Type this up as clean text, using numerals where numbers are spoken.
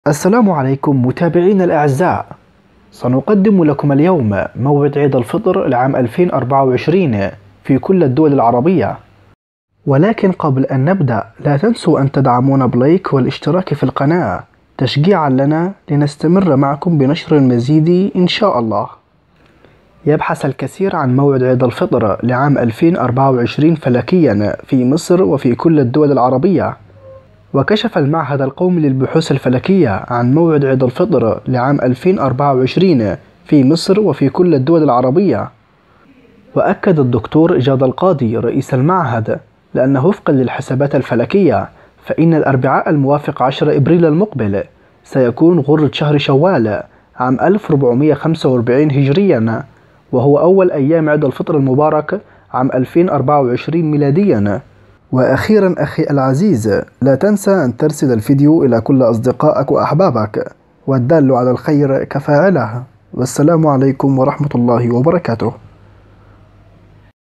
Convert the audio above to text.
السلام عليكم متابعينا الأعزاء. سنقدم لكم اليوم موعد عيد الفطر لعام 2024 في كل الدول العربية. ولكن قبل أن نبدأ لا تنسوا أن تدعمونا بلايك والاشتراك في القناة تشجيعا لنا لنستمر معكم بنشر المزيد إن شاء الله. يبحث الكثير عن موعد عيد الفطر لعام 2024 فلكيا في مصر وفي كل الدول العربية. وكشف المعهد القومي للبحوث الفلكية عن موعد عيد الفطر لعام 2024 في مصر وفي كل الدول العربية. وأكد الدكتور جاد القاضي رئيس المعهد لأنه وفقا للحسابات الفلكية فإن الأربعاء الموافق 10 إبريل المقبل سيكون غرة شهر شوال عام 1445 هجريا، وهو أول أيام عيد الفطر المبارك عام 2024 ميلاديا. وأخيرا أخي العزيز، لا تنسى أن ترسل الفيديو إلى كل أصدقائك وأحبابك، والدال على الخير كفاعله. والسلام عليكم ورحمة الله وبركاته.